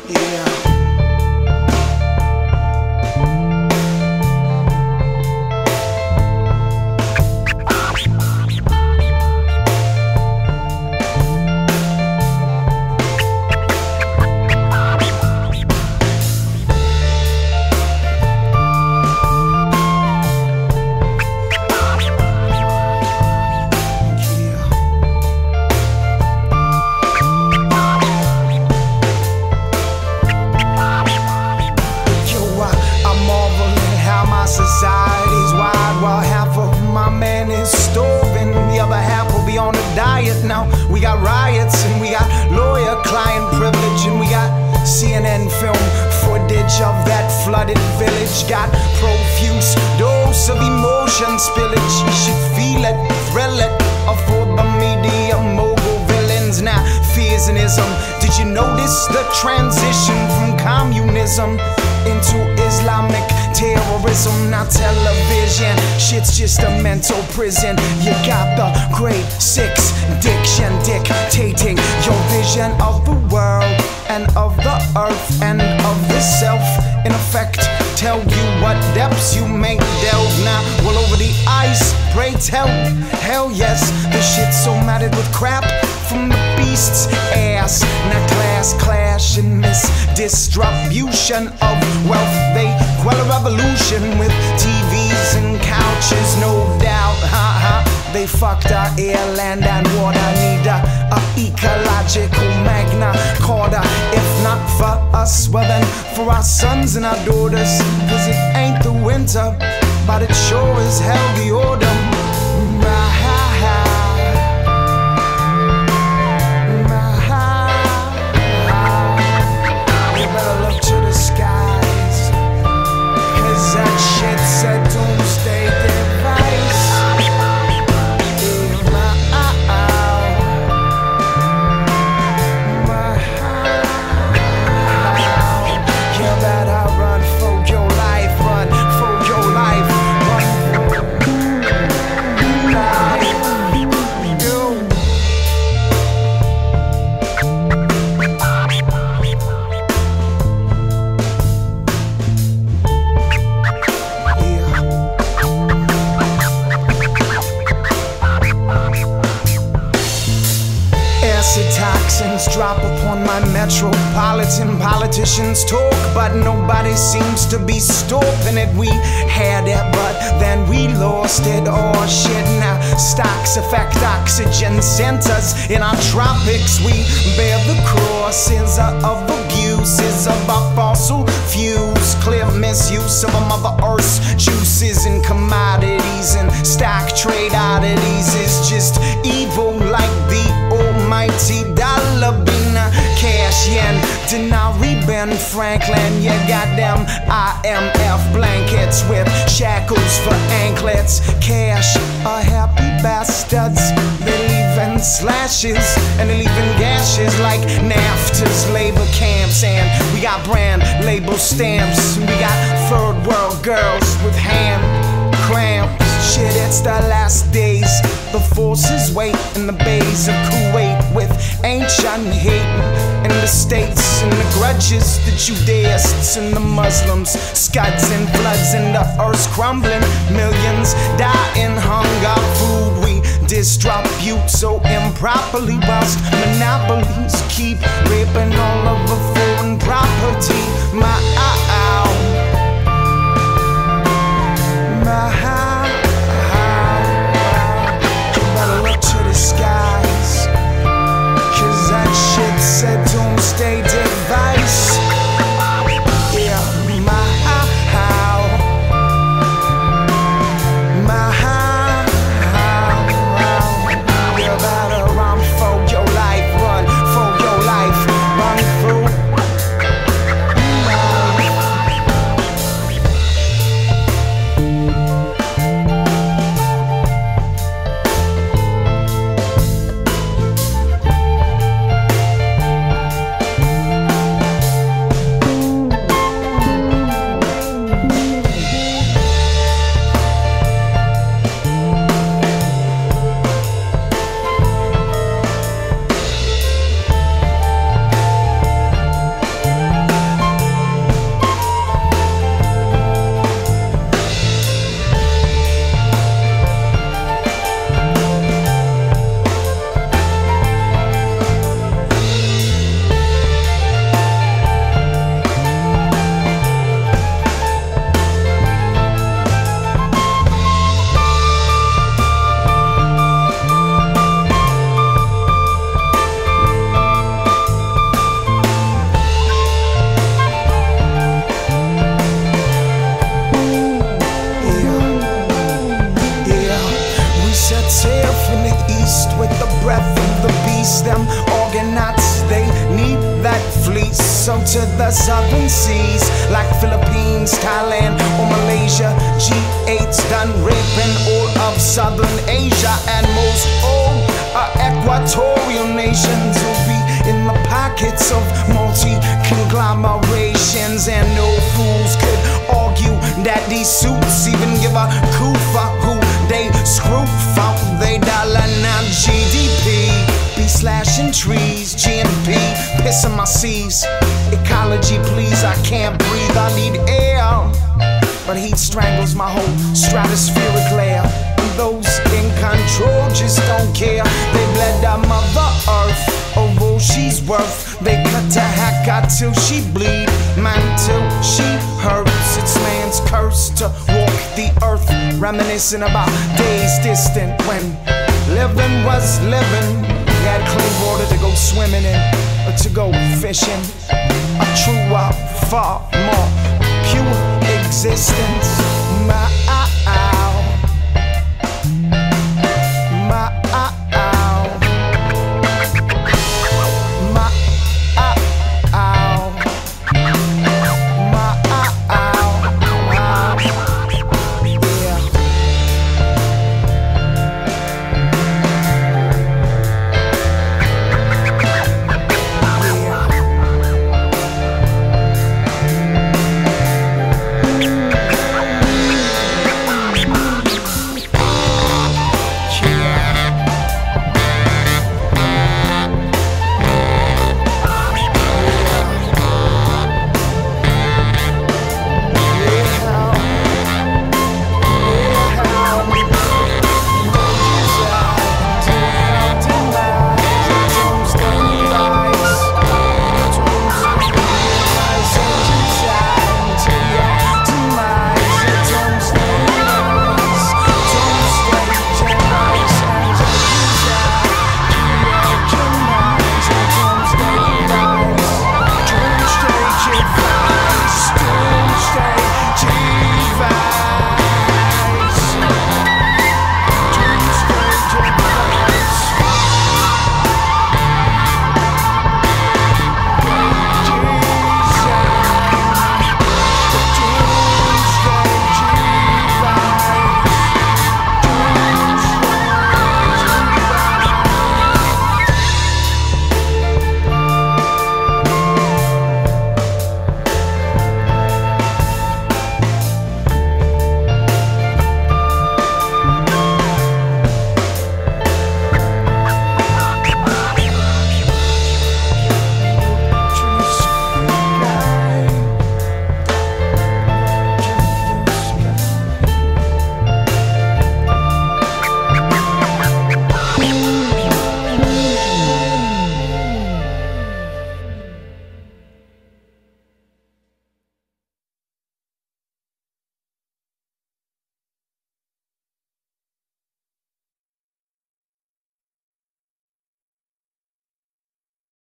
Yeah. Society's wide while half of my man is starving. The other half will be on a diet. Now we got riots and we got lawyer-client privilege, and we got CNN film footage of that flooded village. Got profuse dose of emotion spillage. You should feel it, thrill it, afford the media mogul villains. Now fears and ism. Did you notice the transition from communism into Islamic terrorism? Now television, shit's just a mental prison. You got the grade 6 diction dictating your vision of the world and of the earth and of the self. In effect, tell you what depths you may delve. Now, well, over the ice, pray tell. Hell yes, the shit's so matted with crap from the beast's ass. Now class clash in this distribution of wealth. They quell a revolution with TVs and couches, no doubt. They fucked our air, land and water. Need a ecological magna carta. If not for us, well then for our sons and our daughters. Cause it ain't the winter, but it sure is hell the autumn. Toxins drop upon my metropolitan. Politicians talk, but nobody seems to be stopping it. We had it, but then we lost it. Oh shit, now stocks affect oxygen centers in our tropics. We bear the crosses of abuses of our fossil fuels, clear misuse of a Mother Earth's juices and commodities, and stock trade oddities is just evil like the almighty dollar bin. Cash yen, Denari, Ben Franklin. You got them IMF blankets with shackles for anklets. Cash are happy bastards. They leaving slashes and they leaving gashes like NAFTA's labor camps. And we got brand label stamps. We got third world girls with hand cramps. Shit, it's the last days. The forces wait in the bays of Kuwait with ancient hate. In the states and the grudges, the Judaists and the Muslims, scuds and floods and the earth's crumbling. Millions die in hunger. Food we distribute so improperly, whilst monopolies keep raping all of the foreign property. My said doomsday device. Yeah, you better run for your life, run for your life, run so to the southern seas, like Philippines, Thailand, or Malaysia. G8's done raping all of southern Asia, and most all are equatorial nations who'll be in the pockets of multi-conglomerations. And no fools could argue that these suits even give a coup for who they screw from. They dollar now GDP, be slashing trees, GNP, pissing my seas. Ecology please, I can't breathe, I need air, but heat strangles my whole stratospheric layer. And those in control just don't care. They bled our Mother Earth, oh well she's worth. They cut her hack out till she bleed, man, till she hurts. It's man's curse to walk the earth, reminiscing about days distant when living was living. We had clean water to go swimming in, or to go fishing. A truer, far more pure existence. My